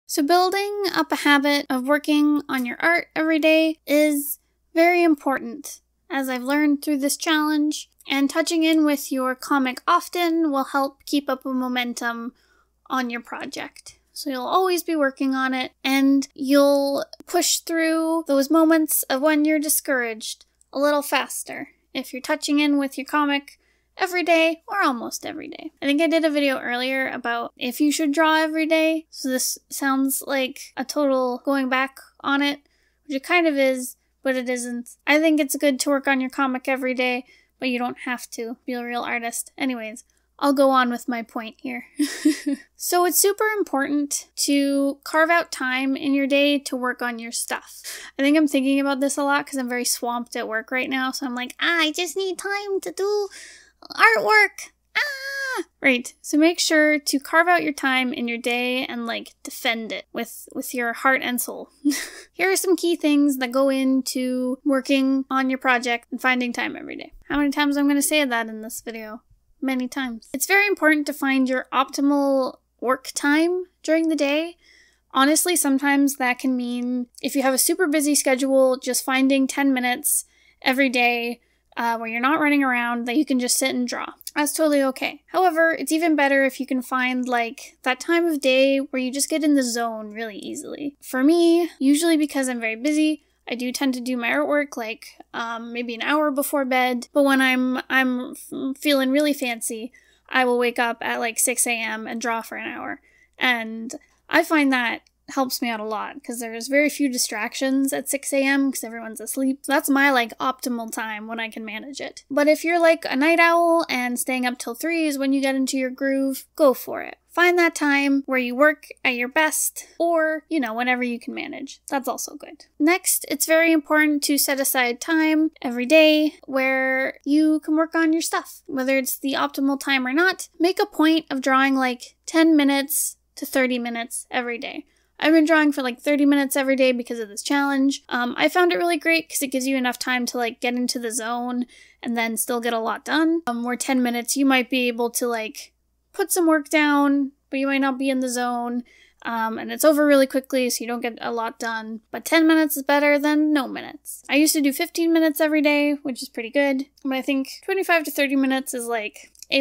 So building up a habit of working on your art every day is very important, as I've learned through this challenge, and touching in with your comic often will help keep up a momentum on your project. So you'll always be working on it, and you'll push through those moments of when you're discouraged a little faster if you're touching in with your comic every day or almost every day. I think I did a video earlier about if you should draw every day, so this sounds like a total going back on it, which it kind of is, but it isn't. I think it's good to work on your comic every day, but you don't have to be a real artist. Anyways, I'll go on with my point here. So it's super important to carve out time in your day to work on your stuff. I think I'm thinking about this a lot because I'm very swamped at work right now, so I'm like, I just need time to do artwork. Right, so make sure to carve out your time in your day and defend it with your heart and soul. Here are some key things that go into working on your project and finding time every day. How many times I'm going to say that in this video? Many times. It's very important to find your optimal work time during the day. Honestly, sometimes that can mean, if you have a super busy schedule, just finding 10 minutes every day where you're not running around that you can just sit and draw. That's totally okay. However, it's even better if you can find that time of day where you just get in the zone really easily. For me, usually because I'm very busy, I do tend to do my artwork maybe an hour before bed, but when I'm feeling really fancy, I will wake up at 6 a.m. and draw for an hour. And I find that helps me out a lot because there's very few distractions at 6 a.m. because everyone's asleep. So that's my optimal time when I can manage it. But if you're a night owl and staying up till 3 is when you get into your groove, go for it. Find that time where you work at your best, or, whenever you can manage. That's also good. Next, it's very important to set aside time every day where you can work on your stuff. Whether it's the optimal time or not, make a point of drawing 10 minutes to 30 minutes every day. I've been drawing for 30 minutes every day because of this challenge. I found it really great because it gives you enough time to get into the zone and then still get a lot done. Where 10 minutes, you might be able to put some work down, but you might not be in the zone, and it's over really quickly, so you don't get a lot done. But 10 minutes is better than no minutes. I used to do 15 minutes every day, which is pretty good, but I think 25 to 30 minutes is A++.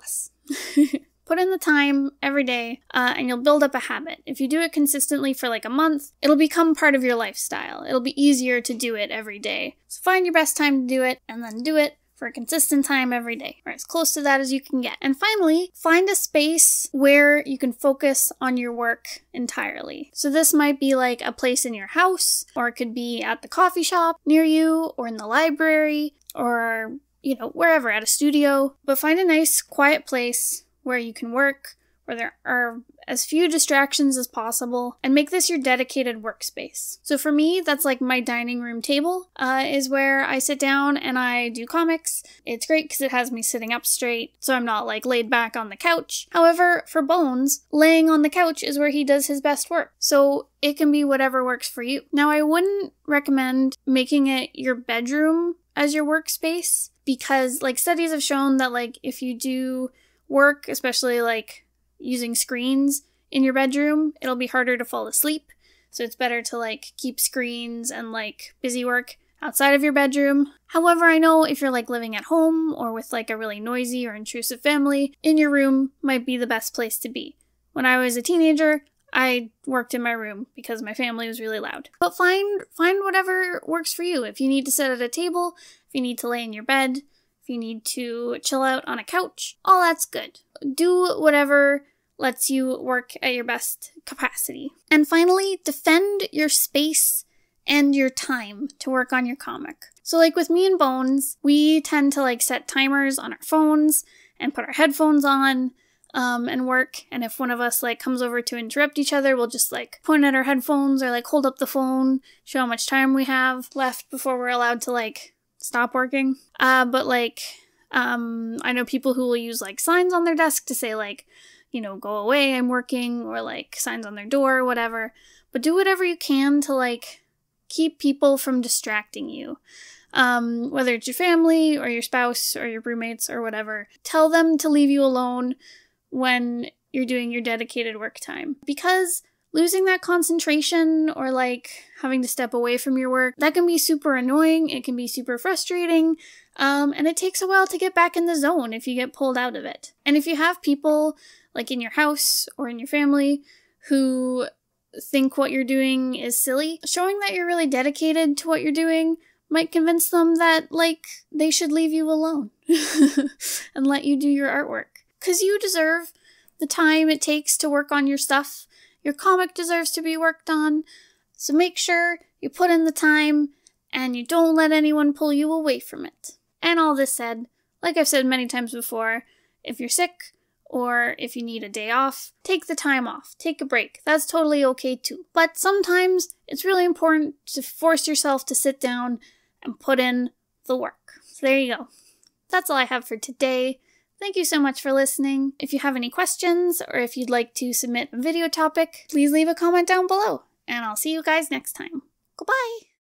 Put in the time every day, and you'll build up a habit. If you do it consistently for a month, it'll become part of your lifestyle. It'll be easier to do it every day. So find your best time to do it, and then do it for a consistent time every day, or as close to that as you can get. And finally, find a space where you can focus on your work entirely. So this might be a place in your house, or it could be at the coffee shop near you, or in the library, or, wherever, at a studio. But find a nice, quiet place where you can work, where there are as few distractions as possible, and make this your dedicated workspace. So for me, that's my dining room table is where I sit down and I do comics. It's great because it has me sitting up straight, so I'm not laid back on the couch. However, for Bones, laying on the couch is where he does his best work. So it can be whatever works for you. Now, I wouldn't recommend making it your bedroom as your workspace because studies have shown that if you do work, especially using screens in your bedroom, it'll be harder to fall asleep. So it's better to keep screens and busy work outside of your bedroom. However, I know if you're living at home or with a really noisy or intrusive family, in your room might be the best place to be. When I was a teenager, I worked in my room because my family was really loud. But find whatever works for you. If you need to sit at a table, if you need to lay in your bed, if you need to chill out on a couch, all that's good. Do whatever lets you work at your best capacity. And finally, defend your space and your time to work on your comic. So with me and Bones, we tend to set timers on our phones and put our headphones on and work. And if one of us comes over to interrupt each other, we'll just point at our headphones or hold up the phone, show how much time we have left before we're allowed to stop working. But I know people who will use signs on their desk to say go away, I'm working, or signs on their door or whatever. But do whatever you can to keep people from distracting you. Whether it's your family or your spouse or your roommates or whatever, tell them to leave you alone when you're doing your dedicated work time. Because losing that concentration or like having to step away from your work, that can be super annoying. It can be super frustrating. And it takes a while to get back in the zone if you get pulled out of it. And if you have people like in your house or in your family who think what you're doing is silly, showing that you're really dedicated to what you're doing might convince them that, like, they should leave you alone and let you do your artwork. Because you deserve the time it takes to work on your stuff. Your comic deserves to be worked on. So make sure you put in the time and you don't let anyone pull you away from it. And all this said, like I've said many times before, if you're sick or if you need a day off, take the time off. Take a break. That's totally okay too. But sometimes it's really important to force yourself to sit down and put in the work. So there you go. That's all I have for today. Thank you so much for listening. If you have any questions or if you'd like to submit a video topic, please leave a comment down below. And I'll see you guys next time. Goodbye!